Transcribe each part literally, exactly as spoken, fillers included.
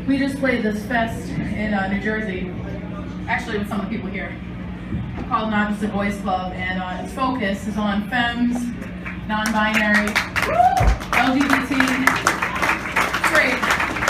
We just played this fest in uh, New Jersey, actually with some of the people here, called Not Just a Boys Club, and uh, its focus is on femmes, non-binary, L G B T, straight.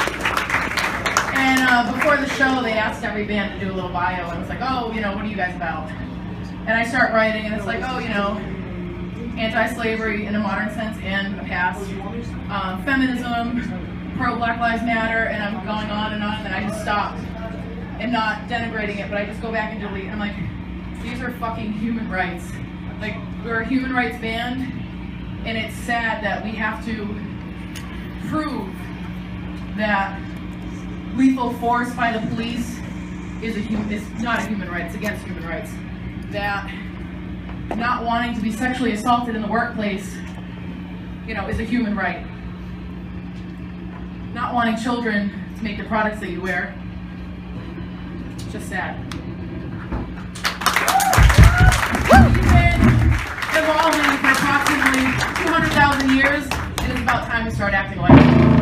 And uh, before the show, they asked every band to do a little bio, and it's like, oh, you know, what are you guys about? And I start writing, and it's like, oh, you know, anti-slavery in a modern sense and a past, um, feminism, pro-Black Lives Matter, and I'm going on and on, and I just stop. And not denigrating it, but I just go back and delete. I'm like, these are fucking human rights. Like, we're a human rights band, and it's sad that we have to prove that lethal force by the police is a human, is not a human right, it's against human rights. That not wanting to be sexually assaulted in the workplace, you know, is a human right. Not wanting children to make the products that you wear, it's just sad. We've been evolving for approximately two hundred thousand years. It is about time we start acting like it.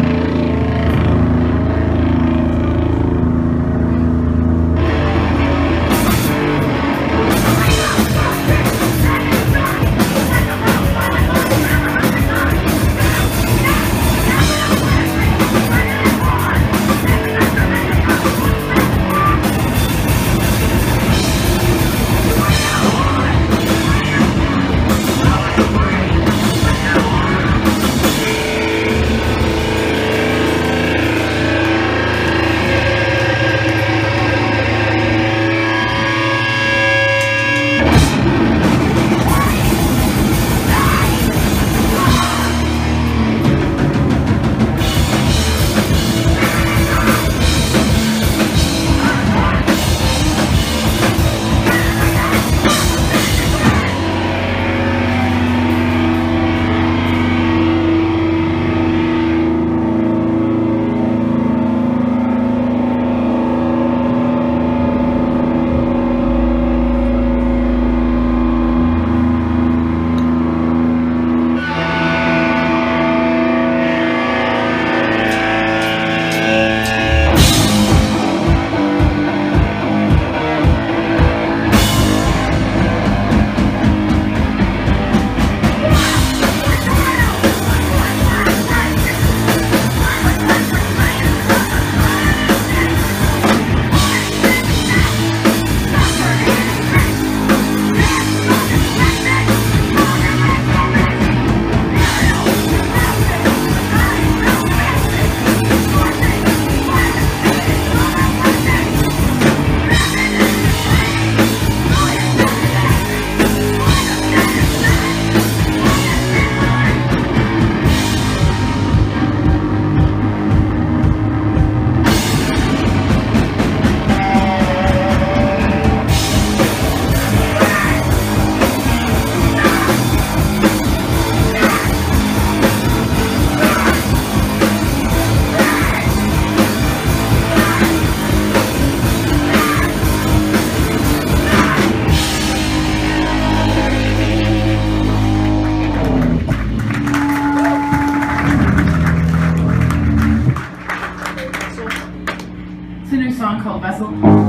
It's a new song called Vessel.